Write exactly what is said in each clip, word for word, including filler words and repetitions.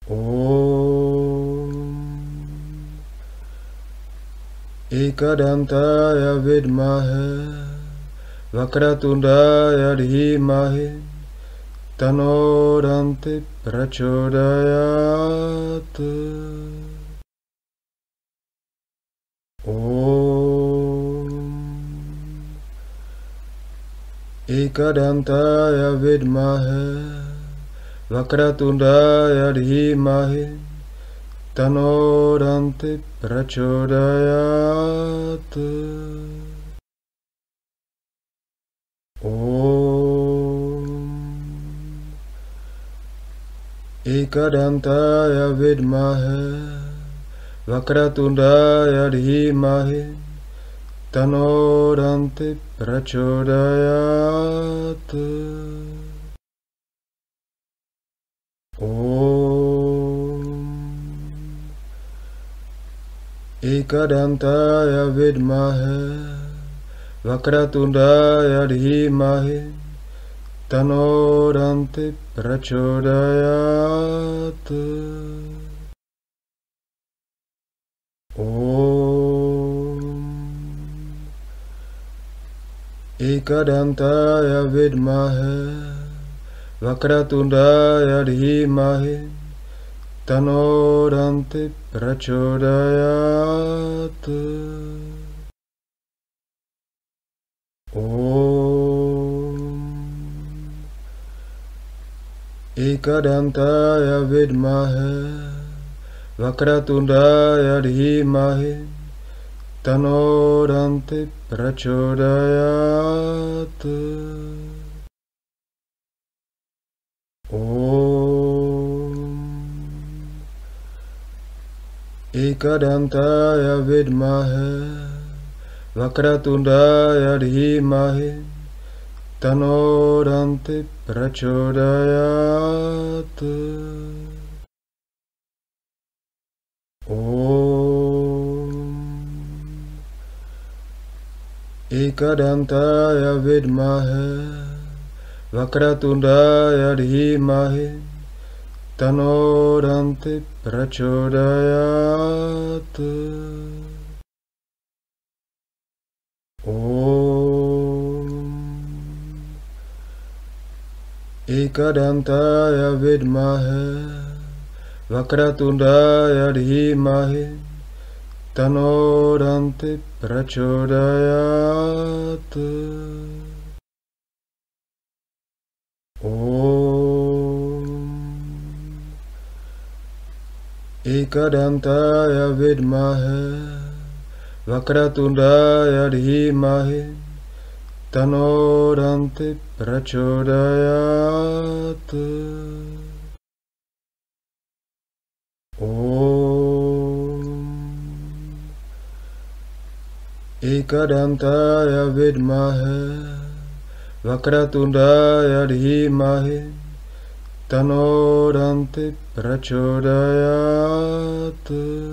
Om Ekadantaya Vidmahe Vakratundaya Dhimahi Tano Danti Prachodayat. Om Ekadantaya Vidmahe Vakratundaya Dhimahi Tano Danti Prachodayat. Om Ekadantaya Vidmahe Vakratundaya Dhimahi Tano Danti Prachodayat. Om Ekadantaya Vidmahe Vakratundaya Dhimahi Tano Danti Prachodayat. Om Ekadantaya Vidmahe Vakratundaya Dhimahi Tano Danti Prachodayat. Om Ekadantaya Vidmahe Vakratundaya Dhimahi Tano Danti Prachodayat. Om Ekadantaya Vidmahe Vakratundaya Dhimahi Tano Danti Prachodayat. Om Ekadantaya Vidmahe Vakratundaya Dhimahi Tano Danti Prachodayat. Om Ekadantaya Vidmahe Vakratundaya Dhimahi Tano Danti Prachodayat. Om Ekadantaya Vidmahe Vakratundaya Dhimahi Tano Danti Prachodayat. Om Ekadantaya Vidmahe Vakratundaya Dhimahi Tano Danti Prachodayat.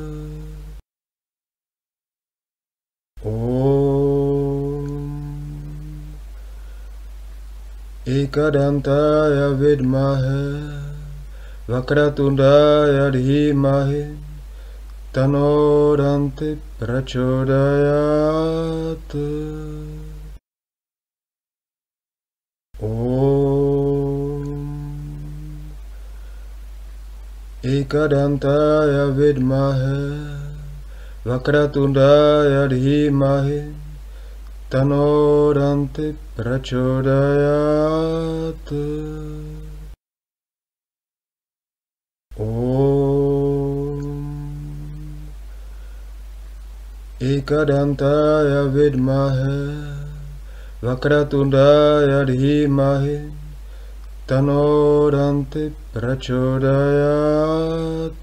Om Ekadantaya Vidmahe Vakratundaya Dhimahi Tano Danti Prachodayat. Om Ekadantaya Vidmahe Vakratundaya Dhimahi Tano Danti Prachodayat. Om Ekadantaya Vidmahe Vakratundaya Dhimahi Tano Danti Prachodayat.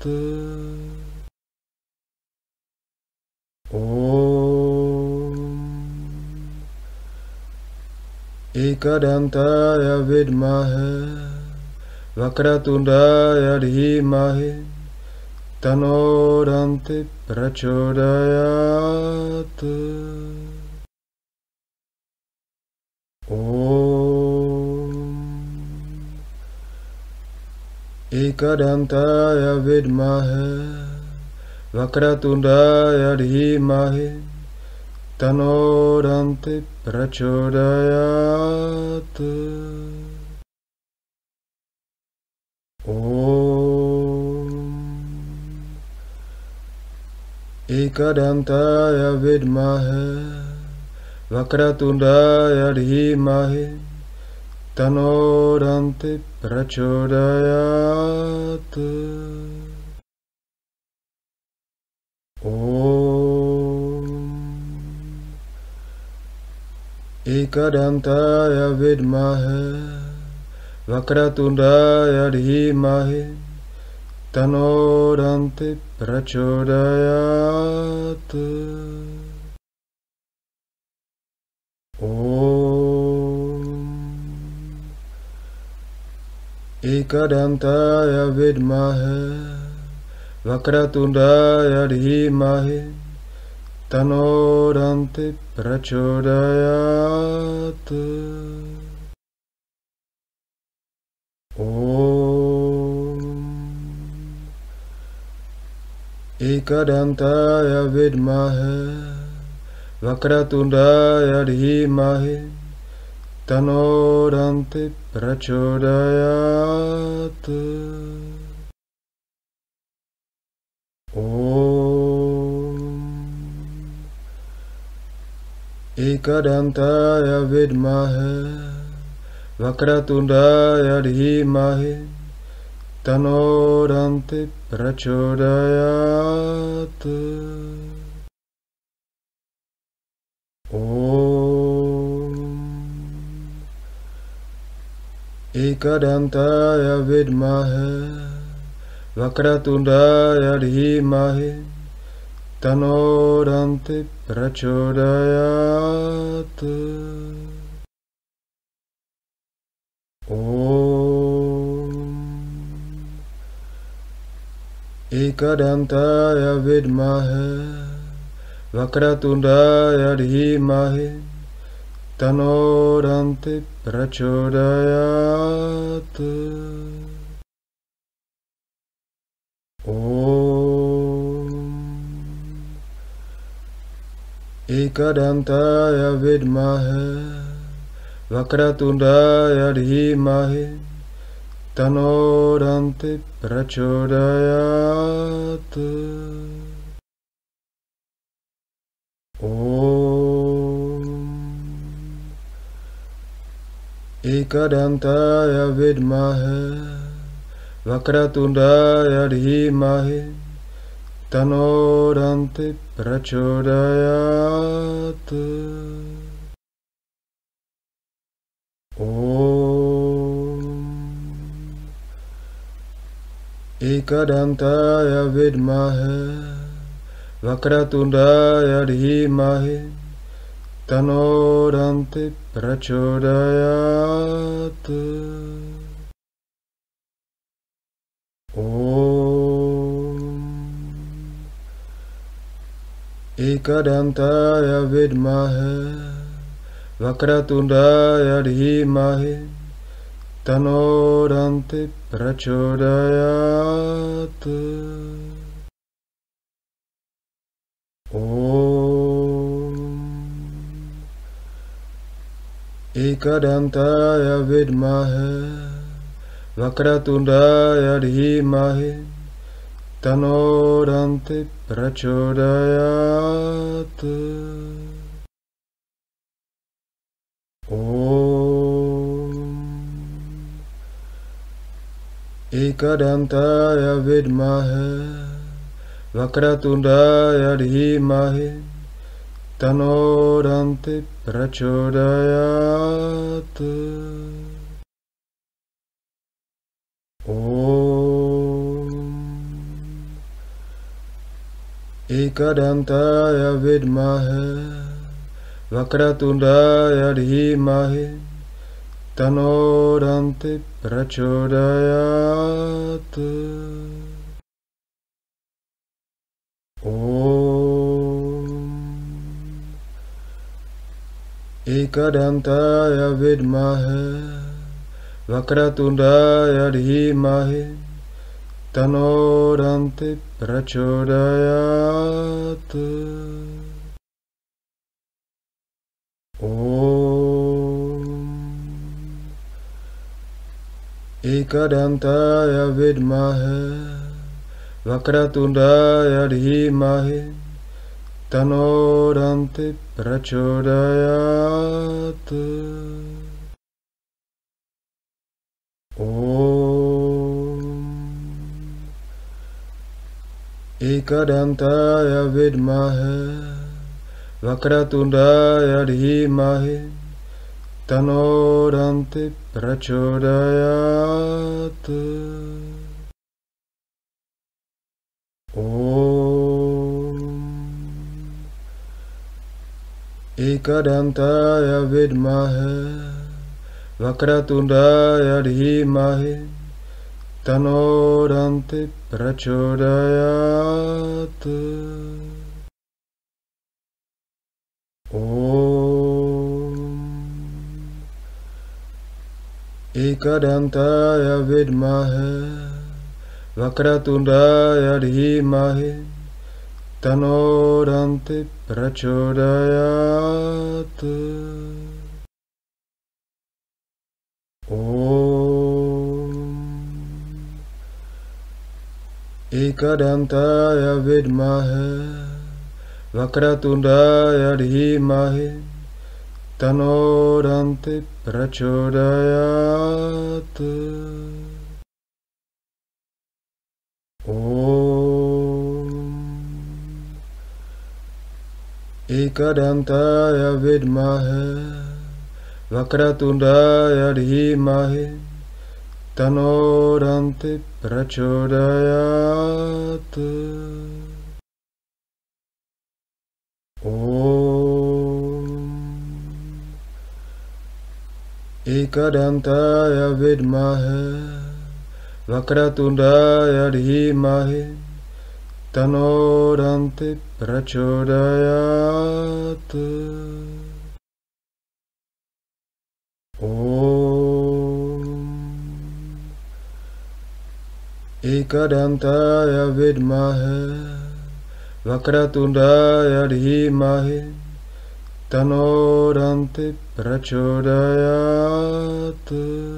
Om Ekadantaya Vidmahe Vakratundaya Dhimahi Tano Danti Prachodayat. Om Ekadantaya vidmahe Vakratundaya dhimahi Tanno dante prachodayat. Om Ekadantaya vidmahe Vakratundaya dhimahi Tanno dante prachodayat. Om Ekadantaya vidmahe Vakratundaya dhimahi Tanno dante prachodayat. Om Ekadantaya vidmahe Vakratundaya dhimahi Tanno dante prachodayat. Om Ekadantaya vidmahe Vakratundaya dhimahi Tanno dante prachodayat. Om Ekadantaya vidmahe Vakratundaya dhimahi Tanno dante prachodayat. Om Ekadantaya vidmahe Vakratundaya dhimahi Tanno dante prachodayat. Om Ekadantaya vidmahe Vakratundaya dhimahi Tanno dante prachodayat. Om Ekadantaya vidmahe Vakratundaya dhimahi Tanno dante prachodayat. Om Ekadantaya vidmahe Vakratundaya dhimahi Tanno dante prachodayat. Om Ekadantaya vidmahe Vakratundaya dhimahi Tanno dante prachodayat. Om Ekadantaya vidmahe Vakratundaya dhimahi Tanno dante prachodayat. Om Ekadantaya vidmahe Vakratundaya dhimahi Tanno dante prachodayat. Om Ekadantaya vidmahe Vakratundaya dhimahi Tanno dante prachodayat. Om Ekadantaya vidmahe Vakratundaya dhimahi Tanno dante prachodayat. Om Ekadantaya vidmahe Vakratundaya dhimahi Tanoranti prachodayat. Om Ekadantaya vidmahe Vakratundaya dhimahi Tanoranti prachodayat. Om Ekadantaya vidmahe Vakratundaya dhimahi Tanoranti prachodayat. Om Ekadantaya vidmahe Vakratundaya dhimahi Tanoranti prachodayat. Om Ekadantaya vidmahe Vakratundaya dhimahi Tanoranti prachodayat. Om Ekadantaya vidmahe Vakratundaya dhimahi Tanoranti prachodayat. Om Ekadantaya vidmahe Vakratundaya dhimahi Tanoranti prachodayat. Om Ekadantaya vidmahe Vakratundaya dhimahi Tanoranti prachodayat. Om Ekadantaya vidmahe Vakratundaya dhimahi Tanoranti prachodayat.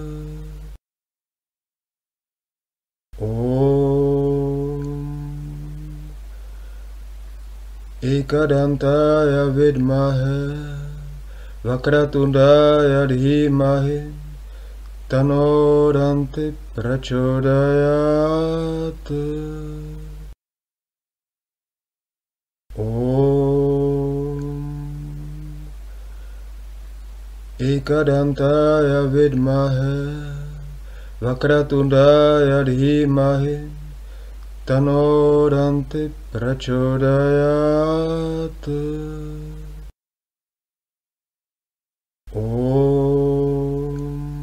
Om Ekadantaya vidmahe Vakratundaya dhimahi Tanoranti prachodayat. Om Ekadantaya vidmahe Vakratundaya dhimahi Tanoranti prachodayat. Om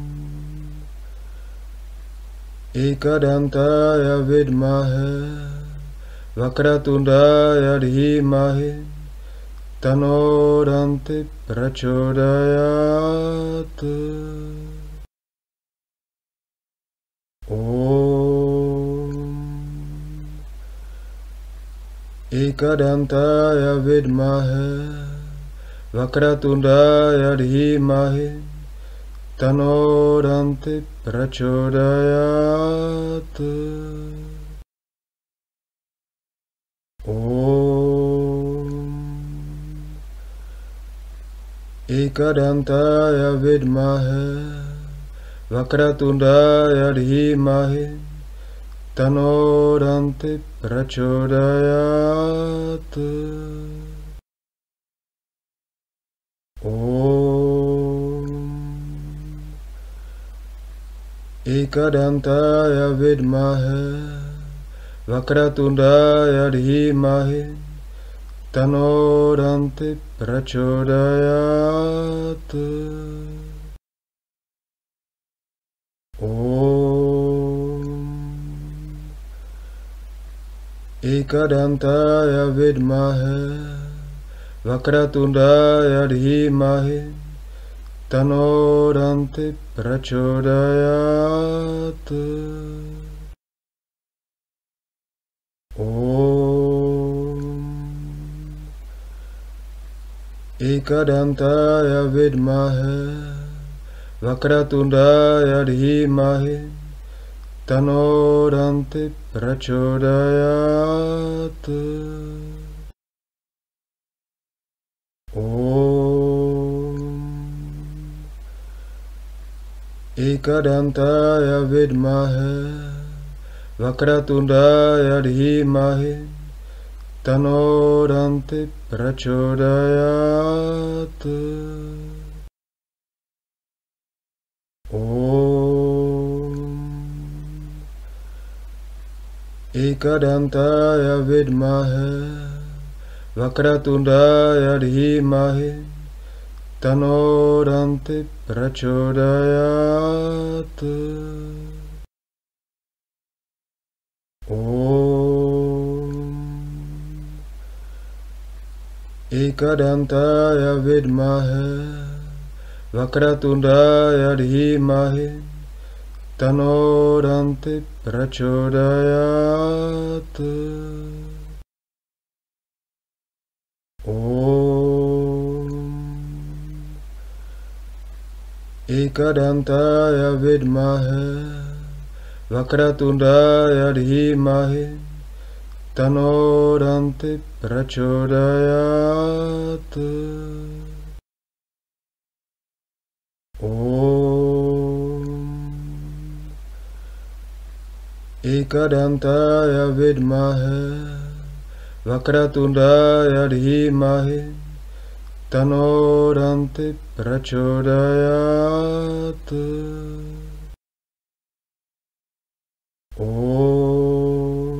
Ekadantaya vidmahe Vakratundaya dhimahi Tanoranti prachodayat. Om Ekadantaya vidmahe Vakratundaya dhimahi Tanoranti prachodayat. Om Ekadantaya vidmahe Vakratundaya dhimahi Tanoranti prachodayat. Om Ekadantaya vidmahe Vakratundaya dhimahi Tanoranti prachodayat. Om Ekadantaya vidmahe Vakratundaya dhimahi Tanoranti prachodayat. Ekadantaya vidmahe Vakratundaya dhimahi Tano Danti prachodayat. Om Ekadantaya vidmahe Vakratundaya dhimahi Tano Danti prachodayat. Om Ekadantaya vidmahe Vakratundaya dhimahi Tano Danti prachodayat. Om Ekadantaya vidmahe Vakratundaya dhimahi Tano Danti prachodayat. Om Ekadantaya vidmahe Vakratundaya dhimahi Tano Danti prachodayat. Om Ekadantaya vidmahe Vakratundaya dhimahi Tano Danti prachodayat. Om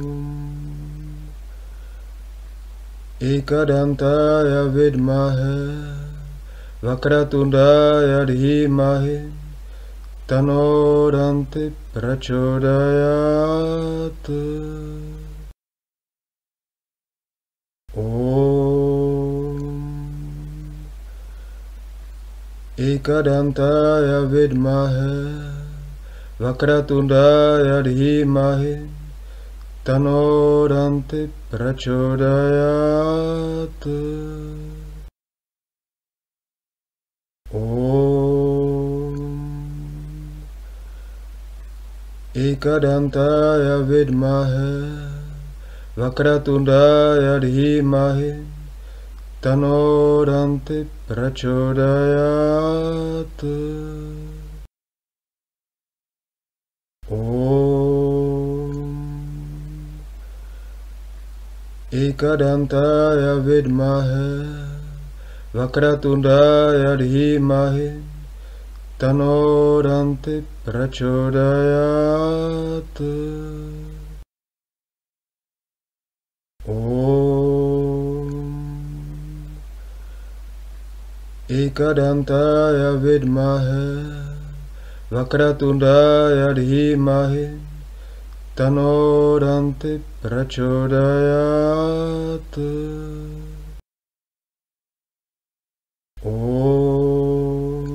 Ekadantaya vidmahe Vakratundaya dhimahi Tano Danti prachodayat. Om Ekadantaya vidmahe Vakratundaya dhimahi Tano Danti prachodayat. Om Ekadantaya vidmahe Vakratundaya dhimahi Tano Danti prachodayat. Om Ekadantaya vidmahe Vakratundaya dhimahi Tano Danti prachodayat. Om Ekadantaya vidmahe Vakratundaya dhimahi Tano Danti prachodayat. Om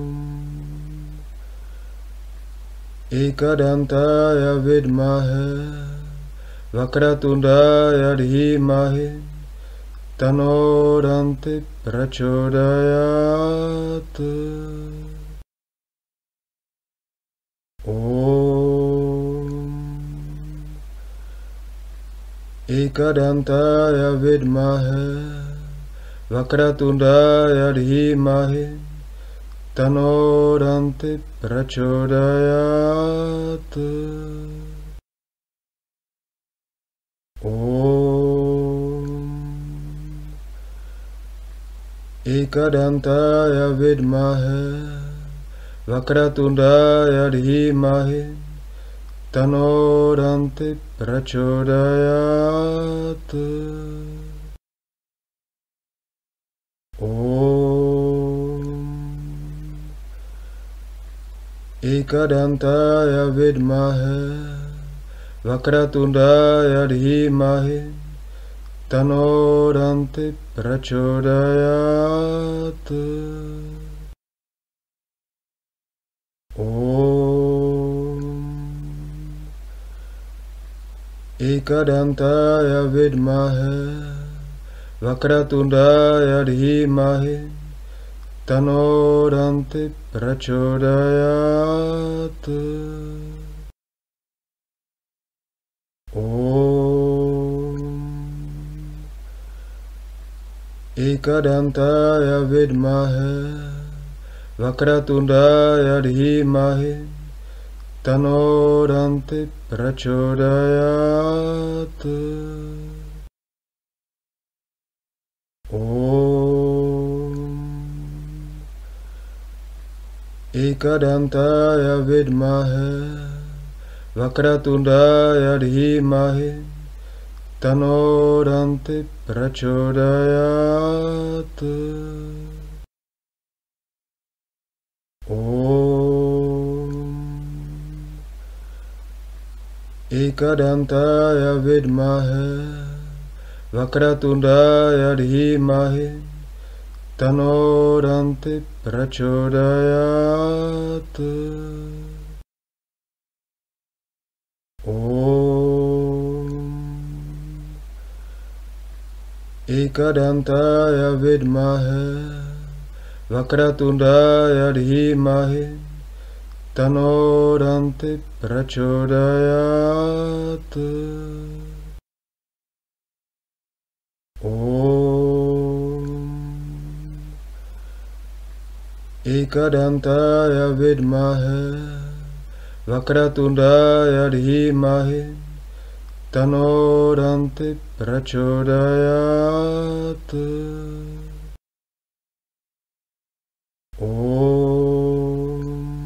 Ekadantaya vidmahe Vakratundaya dhimahi Tano Danti prachodayat. Om Ekadantaya vidmahe Vakratundaya dhimahi Tano Danti prachodayat. Om Ekadantaya vidmahe Vakratundaya dhimahi Tano Danti prachodayat. Om Ekadantaya vidmahe Vakratundaya dhimahi Tano Danti prachodayat. Om Ekadantaya vidmahe Vakratundaya dhimahi Tanodanti prachodayat. Om Ekadantaya vidmahe Vakratundaya dhimahi Tanodanti prachodayat. Om Ekadantaya vidmahe Vakratundaya dhimahi Tanodanti prachodayat. Om Ekadantaya vidmahe Vakratundaya dhimahi Tanodanti prachodayat. Om Ekadantaya vidmahe Vakratundaya dhimahi Tanodanti prachodayat. Om Ekadantaya vidmahe Vakratundaya dhimahi Tanodanti prachodayat. Om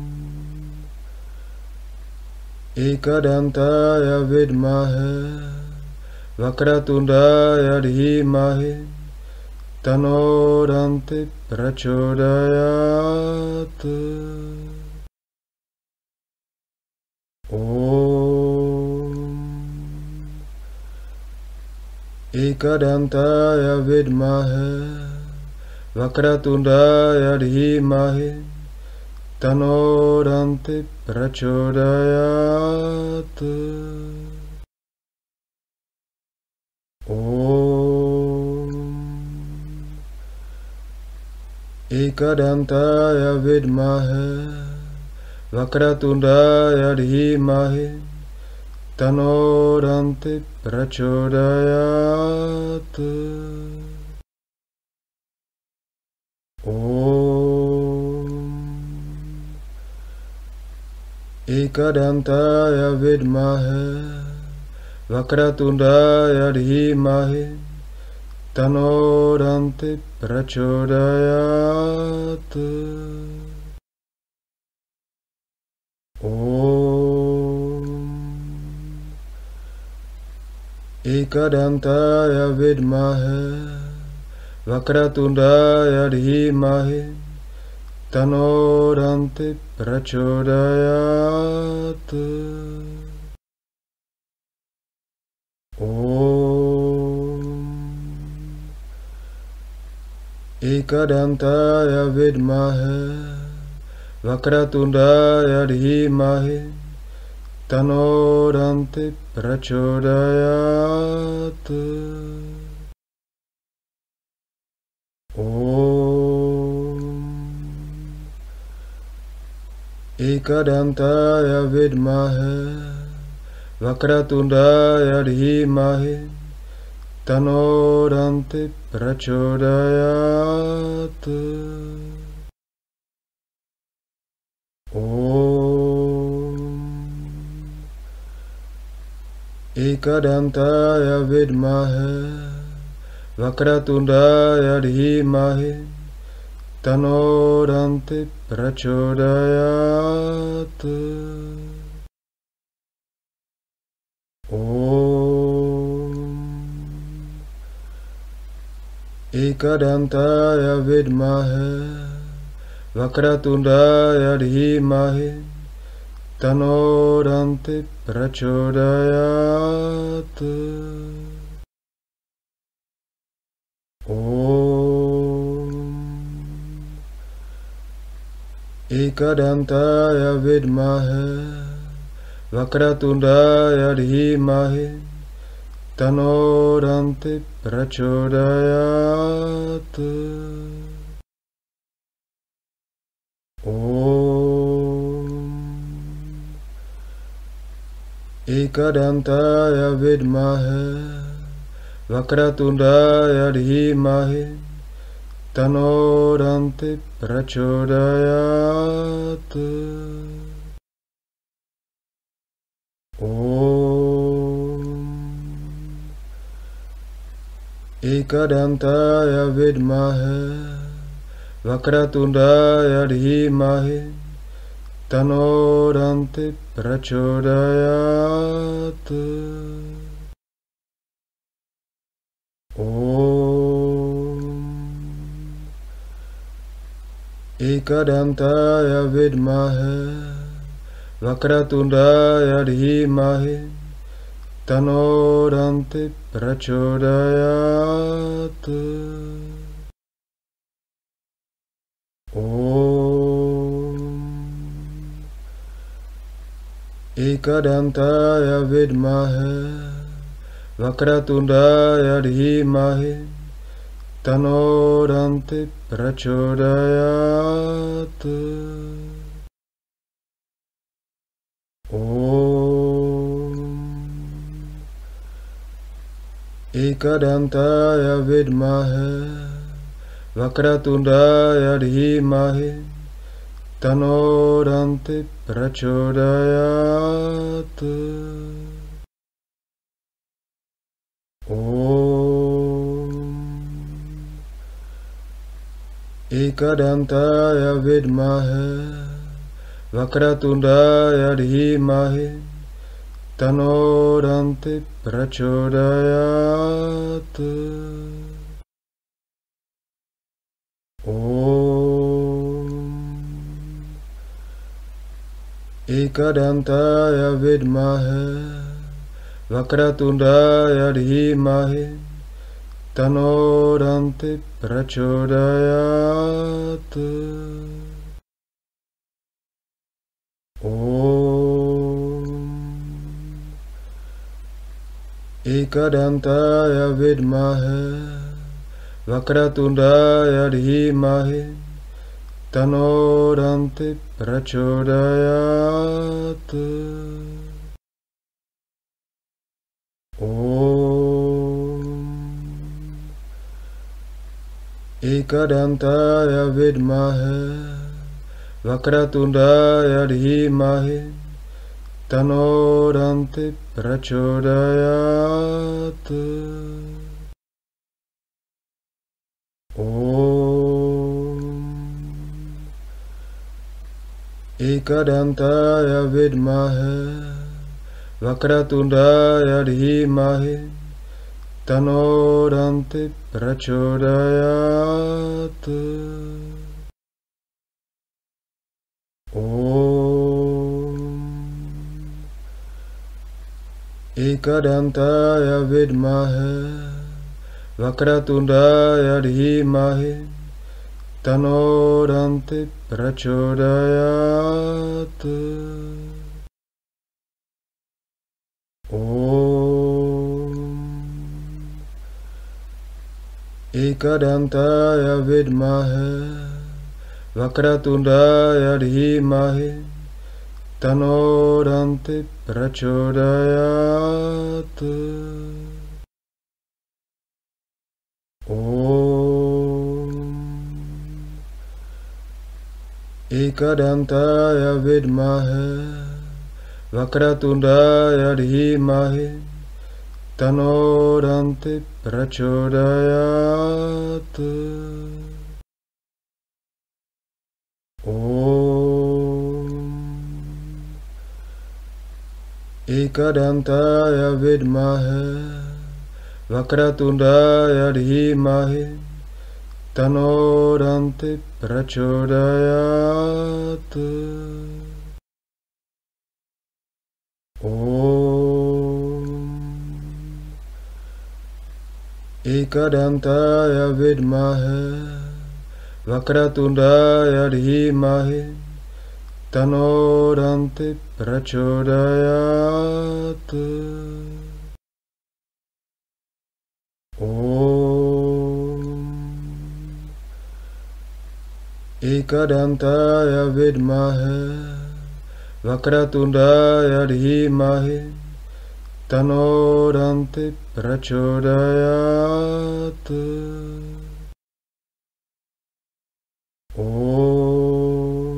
Ekadantaya vidmahe Vakratundaya dhimahi Tanodanti prachodayat. Om Ekadantaya vidmahe Vakratundaya dhimahi Tanodanti prachodayat. Om Ekadantaya vidmahe Vakratundaya dhimahi Tanodanti prachodayat. Om Ekadantaya vidmahe Vakratundaya dhimahi Tanodanti prachodayat. Om Ekadantaya vidmahe Vakratundaya dhimahi Tanodanti prachodayat. Om Ekadantaya vidmahe Vakratundaya dhimahi Tanodanti prachodayat. Om Ekadantaya vidmahe Vakratundaya dhimahi Tanodanti prachodayat. Om Ekadantaya vidmahe Vakratundaya dhimahi Tanodanti prachodayat. Om Ekadantaya vidmahe Vakratundaya dhimahi Tanodanti prachodayat. Om Ekadantaya vidmahe Vakratundaya dhimahi Tanodanti prachodayat. Om Ekadantaya Vidmahe Vakratundaya Dhimahi Tano Dante Prachodayat. Om Ekadantaya Vidmahe Vakratundaya Dhimahi Tano Dante Prachodayat. Om Ekadantaya Vidmahe Vakratundaya Dhimahi Tano Dante Prachodayat. Om Ekadantaya Vidmahe Vakratundaya Dhimahi Tano Dante Prachodayat. Om Ekadantaya Vidmahe Vakratundaya Dhimahi Tano Dante Prachodayat. Om Ekadantaya Vidmahe Vakratundaya Dhimahi Tano Dante Prachodayat. Om Ekadantaya Vidmahe Vakratundaya Dhimahi Tano Dante Prachodayat. Om Ekadantaya Vidmahe Vakratundaya Dhimahi Tano Dante Prachodayat. Om Ekadantaya Vidmahe Vakratundaya Dhimahi Tano Dante Prachodayat. Om Ekadantaya Vidmahe Vakratundaya Dhimahi Tano Dante Prachodayat. Om Ekadantaya Vidmahe Vakratundaya Dhimahi Tano Dante Prachodayat. Om Ekadantaya Vidmahe Vakratundaya Dhimahi Tano Dante Prachodayat. Om Ekadantaya Vidmahe Vakratundaya Dhimahi Tano Dante Prachodayat. Om Ekadantaya Vidmahe Vakratundaya Dhimahi Tano Dante Prachodayat. Om Ekadantaya Vidmahe Vakratundaya Dhimahi Tano Dante Prachodayat. Om Ekadantaya vidmahe Vakratundaya dhimahi Tanno Dante prachodayat. Om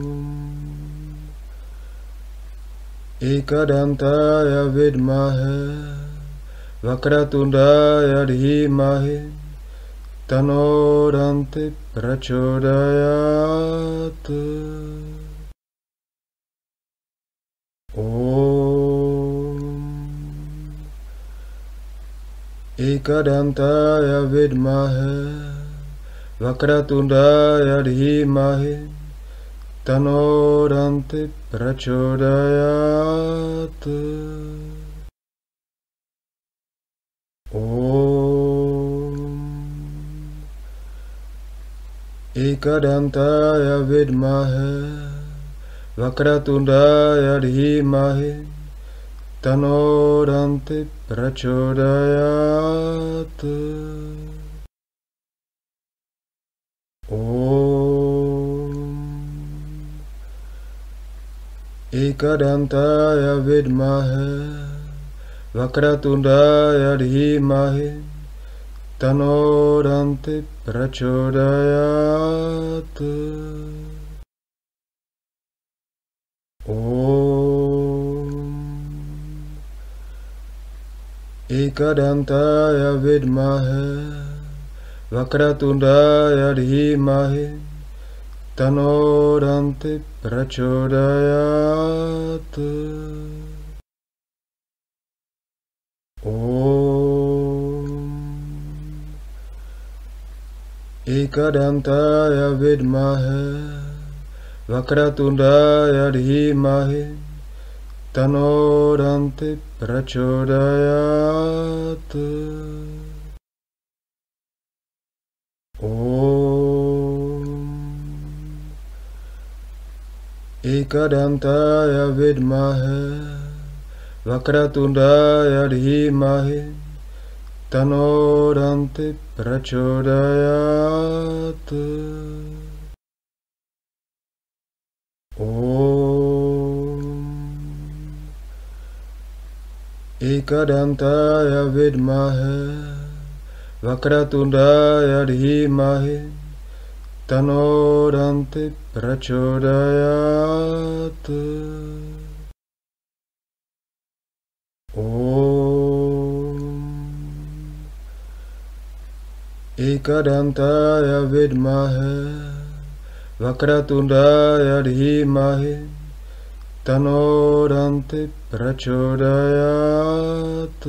Ekadantaya vidmahe Vakratundaya dhimahi Tanno Dante prachodayat. Om Ekadantaya vidmahe Vakratundaya dhimahi Tanno Dante prachodayat. Om Ekadantaya vidmahe Vakratundaya dhimahi Tanno Dante prachodayat. Om Ekadantaya vidmahe Vakratundaya dhimahi Tanno Dante prachodayat. Om Ekadantaya vidmahe Vakratundaya dhimahi Tanno Dante prachodayat. Om Ekadantaya vidmahe Vakratundaya dhimahi Tanno Dante prachodayat. Om Ekadantaya vidmahe Vakratundaya dhimahi Tanno Dante prachodayat. Om Ekadantaya vidmahe Vakratundaya dhimahi Tanno Dante prachodayat. Om Ekadantaya vidmahe Vakratundaya dhimahi Tanno Dante prachodayat.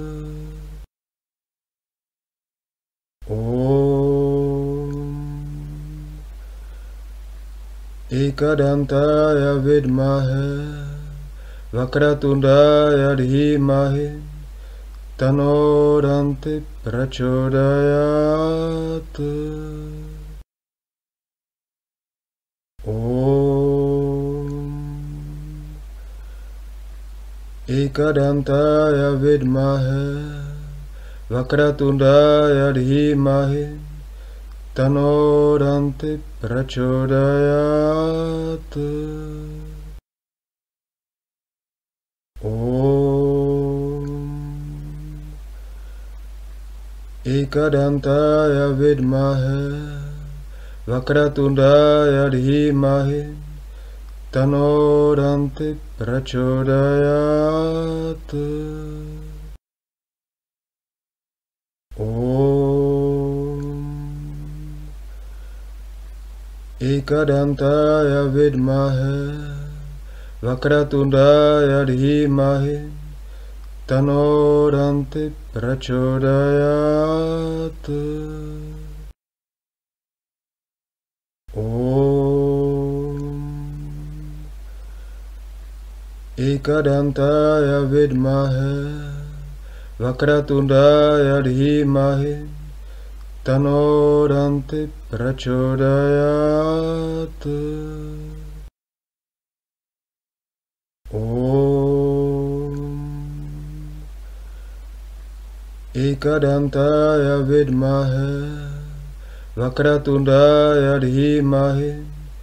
Om Ekadantaya vidmahe Vakratundaya dhimahi Tanno Dante prachodayat. Om Ekadantaya vidmahe Vakratundaya dhimahi Tanno Dante prachodayat. Om Ekadantaya vidmahe Vakratundaya dhimahi Tanno Dante prachodayat. Om Ekadantaya vidmahe Vakratundaya dhimahi Tanno Dante prachodayat. Om Ekadantaya vidmahe Vakratundaya dhimahi Tanno Dante prachodayat. Om Ekadantaya vidmahe Vakratundaya dhimahi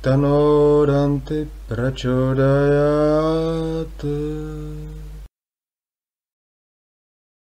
Tano Dante Prachodayat.